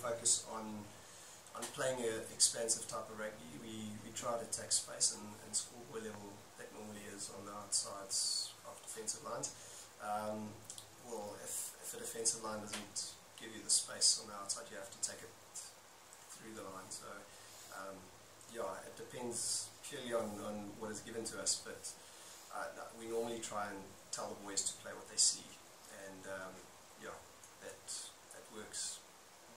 focus on playing an expansive type of rugby. We try to attack space, and schoolboy level that normally is on the outsides of defensive lines. Well, if a defensive line doesn't give you the space on the outside, you have to take it through the line. So yeah, it depends purely on what is given to us, but we normally try and tell the boys to play what they see, and yeah, that works